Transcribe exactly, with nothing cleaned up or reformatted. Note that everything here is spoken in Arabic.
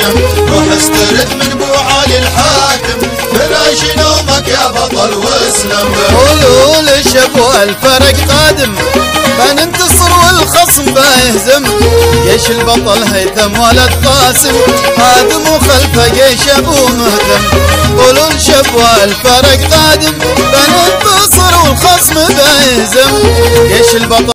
القاسم، روح استرد من ابو علي الحاكم، بلاش نومك يا بطل واسلم. قولوا لشبو الفرق قادم، بننتصر والخصم بيهزم. جيش البطل هيثم ولد قاسم، هادم وخلفه جيش ابو مهتم. قولوا لشبو الفرق قادم، بننتصر والخصم بيهزم. جيش البطل